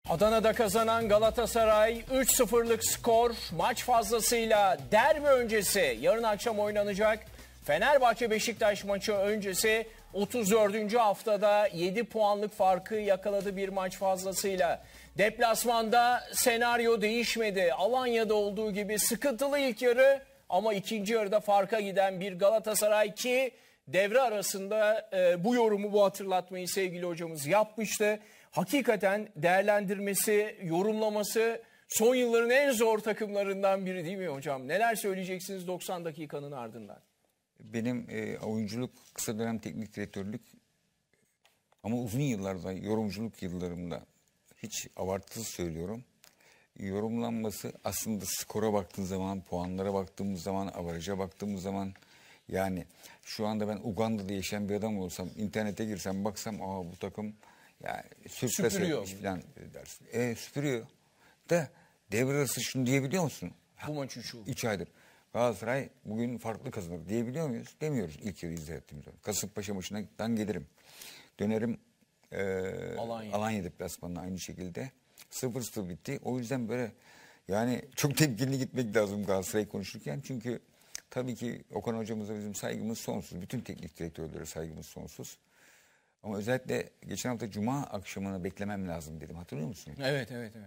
Adana'da kazanan Galatasaray 3-0'lık skor maç fazlasıyla derbi öncesi yarın akşam oynanacak. Fenerbahçe-Beşiktaş maçı öncesi 34. haftada 7 puanlık farkı yakaladı bir maç fazlasıyla. Deplasmanda senaryo değişmedi. Alanya'da olduğu gibi sıkıntılı ilk yarı ama ikinci yarıda farka giden bir Galatasaray ki devre arasında bu yorumu, bu hatırlatmayı sevgili hocamız yapmıştı. Hakikaten değerlendirmesi, yorumlaması son yılların en zor takımlarından biri değil mi hocam? Neler söyleyeceksiniz 90 dakikanın ardından? Benim oyunculuk, kısa dönem teknik direktörlük ama uzun yıllarda yorumculuk yıllarımda hiç abartısız söylüyorum. Yorumlanması aslında skora baktığın zaman, puanlara baktığımız zaman, averaja baktığımız zaman, yani şu anda ben Uganda'da yaşayan bir adam olsam, internete girsem baksam bu takım yani süpürüyor falan dersin. Süpürüyor. Da devre arası şunu diyebiliyor musun? Bu maçı şu. 3 aydır. Galatasaray bugün farklı kazanır diyebiliyor muyuz? Demiyoruz ilk yarı izlettiğimiz zaman. Kasımpaşa maçından gelirim. Dönerim Alanya deplasmanına aynı şekilde. 0-0 bitti. O yüzden böyle yani çok temkinli gitmek lazım Galatasaray konuşurken. Çünkü tabii ki Okan hocamıza bizim saygımız sonsuz. Bütün teknik direktörlere saygımız sonsuz. Ama özellikle geçen hafta Cuma akşamını beklemem lazım dedim. Hatırlıyor musun? Evet.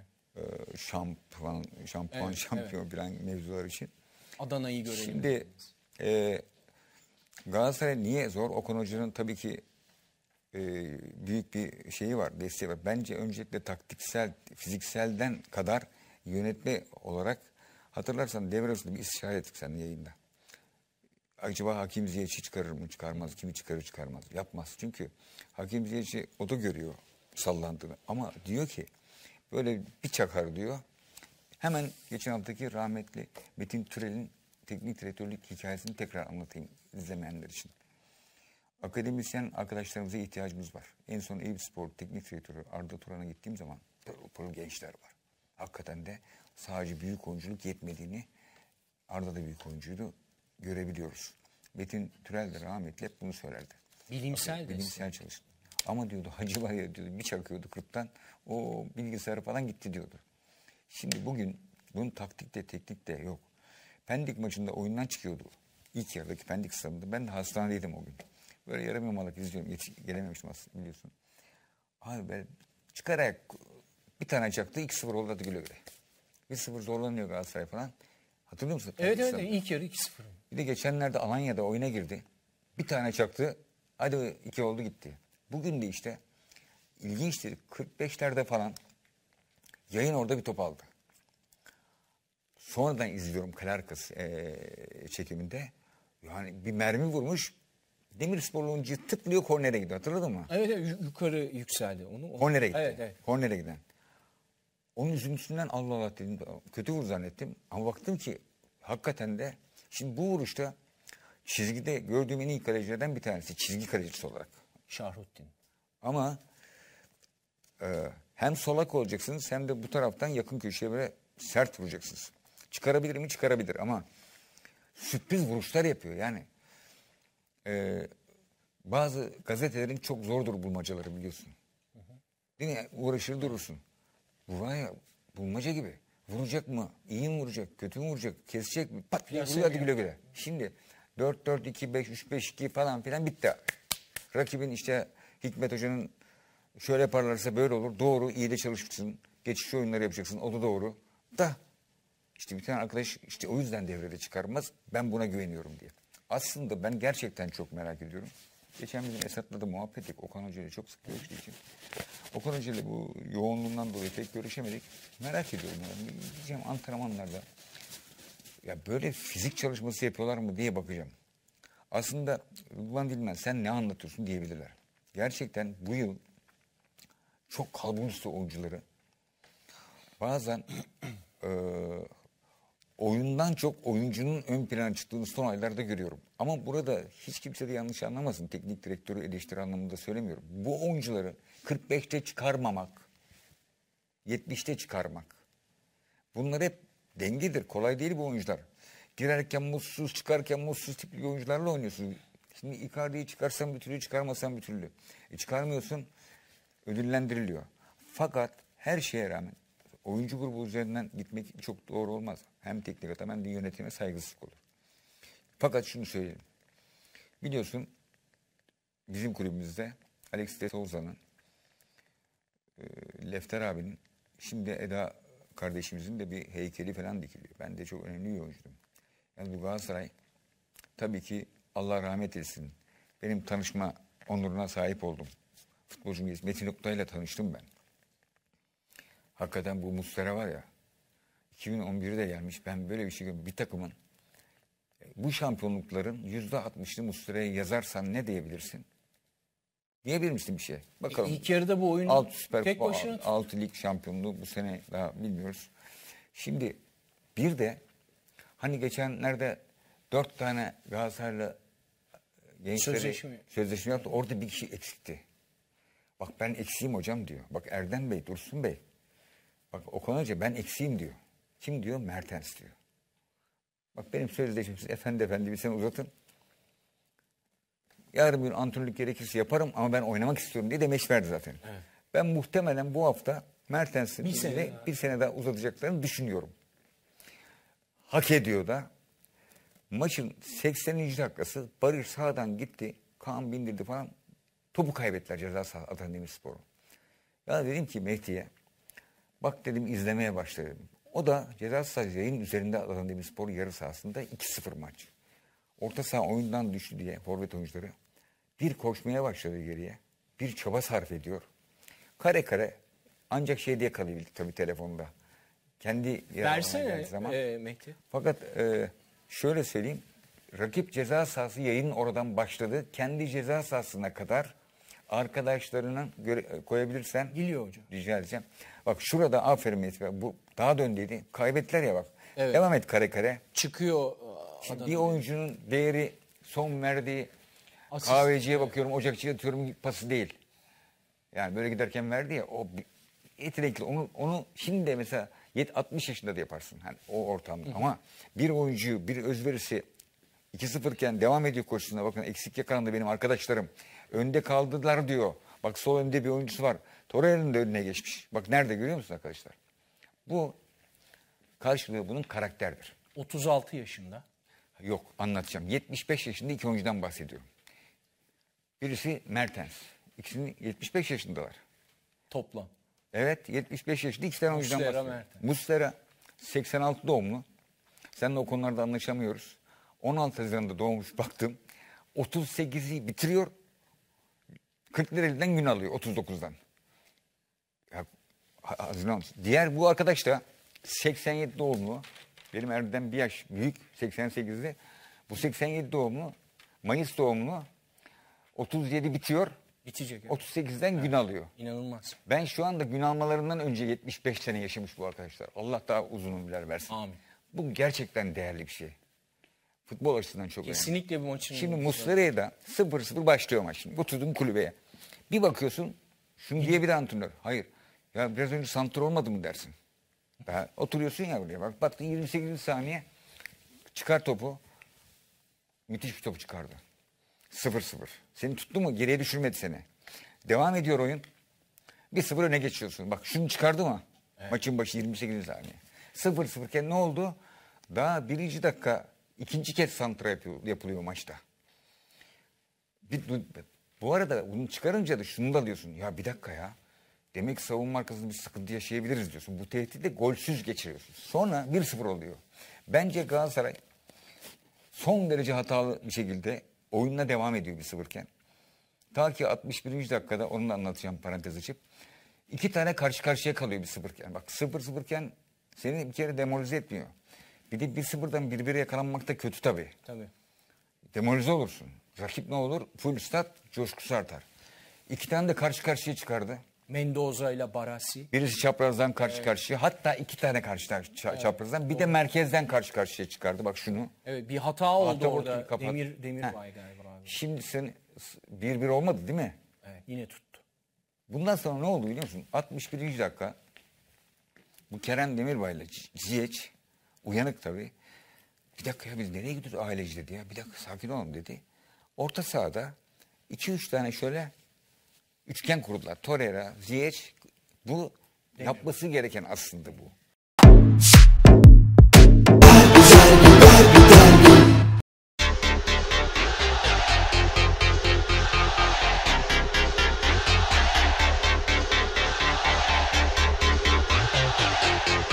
Şampiyon falan mevzular için. Adana'yı görelim. Şimdi Galatasaray niye zor? Okan Hoca'nın tabii ki büyük bir şeyi var, desteği var. Bence öncelikle taktiksel, fizikselden kadar yönetme olarak hatırlarsan devre arasında bir istişare ettik seninle yayında. Acaba Hakim Ziyech'i çıkarır mı, çıkarmaz, kimi çıkarır, çıkarmaz. Yapmaz. Çünkü Hakim Ziyech'i o da görüyor sallandığını. Ama diyor ki böyle bir çakar diyor. Hemen geçen haftaki rahmetli Metin Türel'in teknik direktörlük hikayesini tekrar anlatayım izlemeyenler için. Akademisyen arkadaşlarımıza ihtiyacımız var. En son Eyüpspor teknik direktörü Arda Turan'a gittiğim zaman pırıl gençler var. Hakikaten de sadece büyük oyunculuk yetmediğini, Arda da büyük oyuncuydu, görebiliyoruz. Metin Türel de rahmetli hep bunu söylerdi. Bilimsel çalıştı. Ama diyordu Hacı var ya diyordu, bir çakıyordu kırktan, o bilgisayarı falan gitti diyordu. Şimdi bugün bunun taktikte teknikte yok. Pendik maçında oyundan çıkıyordu. İlk yarıdaki Pendik stadında. Ben de hastanedeydim o gün. Böyle yarım yamalak izliyorum. Gelememiştim aslında biliyorsun. Abi ben çıkarak bir tane çaktı. 2-0 oldu hadi güle güle. 1-0 zorlanıyor Galatasaray falan. Hatırlıyor musun? Evet ilk yarı 2-0. Bir de geçenlerde Alanya'da oyuna girdi. Bir tane çaktı. Hadi 2 oldu gitti. Bugün de işte ilginçti. 45'lerde falan yayın orada bir top aldı. Sonradan izliyorum kale arkası çekiminde. Yani bir mermi vurmuş. Demirsporlu oyuncu tıklıyor, kornere gidiyor. Hatırladın mı? Evet yukarı yükseldi. Kornere gitti. Evet. Kornere giden. Onun üzüntüsünden Allah Allah dedim. Kötü vur zannettim. Ama baktım ki hakikaten de şimdi bu vuruşta çizgide gördüğüm en iyi kalecilerden bir tanesi. Çizgi kalecisi olarak. Şahruddin. Ama hem solak olacaksınız hem de bu taraftan yakın köşeye böyle sert vuracaksınız. Çıkarabilir mi? Çıkarabilir ama sürpriz vuruşlar yapıyor yani. Bazı gazetelerin çok zordur bulmacaları biliyorsun. Değil mi? Uğraşır durursun. Bu var ya bulmaca gibi. Vuracak mı? İyi mi vuracak? Kötü mü vuracak? Kesecek mi? Pat diye vuruyor hadi güle güle. Şimdi 4-4-2-5-3-5-2 falan filan bitti. Rakibin işte Hikmet Hoca'nın şöyle yaparlarsa böyle olur. Doğru, iyi de çalışmışsın. Geçiş oyunları yapacaksın. O da doğru. Da işte bir tane arkadaş işte o yüzden devrede çıkarmaz. Ben buna güveniyorum diye. Aslında ben gerçekten çok merak ediyorum. Geçen bizim Esat'la da muhabbet ettik. Okan Hoca ile çok sık görüştüğü için. Okan Hoca ile bu yoğunluğundan dolayı pek görüşemedik. Merak ediyorum. Yani. Diyeceğim antrenmanlarda ya böyle fizik çalışması yapıyorlar mı diye bakacağım. Aslında Rıdvan Dilmen sen ne anlatıyorsun diyebilirler. Gerçekten bu yıl çok kalbur üstü oyuncuları bazen oyundan çok oyuncunun ön plana çıktığını son aylarda görüyorum. Ama burada hiç kimse de yanlış anlamasın. Teknik direktörü eleştiri anlamında söylemiyorum. Bu oyuncuları 45'te çıkarmamak, 70'te çıkarmak. Bunlar hep dengedir. Kolay değil bu oyuncular. Girerken mutsuz, çıkarken mutsuz tipli oyuncularla oynuyorsun. Şimdi Icardi'yi çıkarsan bir türlü, çıkarmasan bir türlü. Çıkarmıyorsun, ödüllendiriliyor. Fakat her şeye rağmen oyuncu grubu üzerinden gitmek çok doğru olmaz. Hem teknik adam hem de yönetime saygısızlık olur. Fakat şunu söyleyeyim. Biliyorsun bizim kulübümüzde Alex de Souza'nın, Lefter abinin, şimdi Eda kardeşimizin de bir heykeli falan dikiliyor. Ben de çok önemli bir oyuncuydum. Yani bu Galatasaray tabii ki Allah rahmet etsin. Benim tanışma onuruna sahip oldum. Futbolcu Metin Oktay'la tanıştım ben. Hakikaten bu Muslera var ya, 2011'de gelmiş. Ben böyle bir şey görmedim. Bir takımın bu şampiyonlukların %60'ını Muslera'ya yazarsan ne diyebilirsin? Diyebilir misin bir şey? Bakalım. İlk yarıda bu oyunu tek başına 6 lig şampiyonluğu bu sene daha bilmiyoruz. Şimdi bir de hani geçenlerde 4 tane Galatasaraylı gençlere sözleşme yaptı. Orada bir kişi eksikti. Bak ben eksiğim hocam diyor. Bak Erdem Bey, Dursun Bey. Bak Okan Hoca ben eksiğim diyor. Kim diyor? Mertens diyor. Bak benim sözleşmem siz efendi bir sene uzatın. Yarın bir antrenörlük gerekirse yaparım ama ben oynamak istiyorum diye demeç verdi zaten. Evet. Ben muhtemelen bu hafta Mertens'in bir sene daha uzatacaklarını düşünüyorum. Hak ediyor da. Maçın 80. dakikası Barış sağdan gitti. Kaan bindirdi falan. Topu kaybettiler ceza sahası Adana Demirspor'u. Ya dedim ki Mehdi'ye bak dedim izlemeye başladım. O da ceza sahası yayın üzerinde Adana Demirspor yarı sahasında 2-0 maç. Orta saha oyundan düştü diye forvet oyuncuları bir koşmaya başladı geriye. Bir çaba sarf ediyor. Kare kare ancak şey diye kalabildik tabii telefonda. Kendi versene Mehdi. Fakat şöyle söyleyeyim. Rakip ceza sahası yayın oradan başladı. Kendi ceza sahasına kadar arkadaşlarının koyabilirsen geliyor hocam. Rica edeceğim. Bak şurada aferin Mehdi. Bu daha döndüydü. Kaybettiler ya bak. Evet. Devam et kare kare. Çıkıyor. Bir oyuncunun değeri son verdiği asist. Kahveciye bakıyorum, ocakçıya atıyorum pası değil. Yani böyle giderken verdi ya o yetenekli. Onu şimdi de mesela 60 yaşında da yaparsın. Yani o ortamda. Hı. Ama bir oyuncuyu bir özverisi 2-0 iken devam ediyor koşusuna. Bakın eksik yakalandı benim arkadaşlarım. Önde kaldılar diyor. Bak sol önde bir oyuncusu var. Torreira'nın da önüne geçmiş. Bak nerede görüyor musun arkadaşlar? Bu karşılığı bunun karakterdir. 36 yaşında. Yok anlatacağım. 75 yaşında iki oyuncudan bahsediyorum. Birisi Mertens. İkisinin 75 yaşındalar. Toplam. Evet 75 yaşında iki tane oyuncudan bahsediyorum. Muslera 86 doğumlu. Seninle o konularda anlaşamıyoruz. 16 Haziran'da doğmuş baktım. 38'i bitiriyor. 40 liradan gün alıyor 39'dan. Ya, Haziran. Diğer bu arkadaş da 87 doğumlu. Benim Erdem bir yaş büyük 88'de. Bu 87 doğumlu. Mayıs doğumlu. 37 bitiyor. Bitecek. 38'den gün alıyor. İnanılmaz. Ben şu anda gün almalarından önce 75 sene yaşamış bu arkadaşlar. Allah daha uzun ömürler versin. Amin. Bu gerçekten değerli bir şey. Futbol açısından çok önemli. Kesinlikle bir maçın. Şimdi Muslera'ya da 0-0 başlıyor maç. Şimdi oturdum kulübeye. Bir bakıyorsun şunu diye bir antrenör. Hayır. Ya biraz önce santrfor olmadı mı dersin. Daha oturuyorsun ya buraya. Bak baktın 28. saniye çıkar topu. Müthiş bir topu çıkardı. 0-0. Seni tuttu mu? Geriye düşürmedi seni. Devam ediyor oyun. 1-0 öne geçiyorsun. Bak şunu çıkardı mı? Evet. Maçın başı 28. saniye. 0-0 iken ne oldu? Daha 1. dakika ikinci kez santra yapılıyor maçta. Bu arada bunu çıkarınca da şunu da diyorsun. Ya bir dakika ya. Demek savunma arkasında bir sıkıntı yaşayabiliriz diyorsun. Bu tehdidi golsüz geçiriyorsun. Sonra 1-0 oluyor. Bence Galatasaray son derece hatalı bir şekilde oyununa devam ediyor 1-0 iken. Ta ki 61. dakikada onu da anlatacağım parantez açıp. 2 tane karşı karşıya kalıyor 1-0 iken. Bak 0-0 iken seni bir kere demoralize etmiyor. Bir de 1-0'dan 1-1'e yakalanmak da kötü tabii. Tabii. Demoralize olursun. Rakip ne olur? Full stat, coşkusu artar. 2 tane de karşı karşıya çıkardı. Mendoza ile Barasi. Birisi çaprazdan karşı karşıya. Hatta 2 tane çaprazdan. Bir de merkezden karşı karşıya çıkardı. Bak şunu. Evet bir hata oldu orada. Demirbay galiba. Abi. Şimdi sen 1-1 olmadı değil mi? Evet yine tuttu. Bundan sonra ne oldu biliyor musun? 61. dakika. Bu Kerem Demirbay ile Ziyech uyanık tabii. Bir dakika ya biz nereye gidiyoruz aileci dedi ya. Bir dakika sakin olun dedi. Orta sahada 2-3 tane şöyle üçgen kurdular. Torreira, Ziyech bu Yapması gereken aslında bu.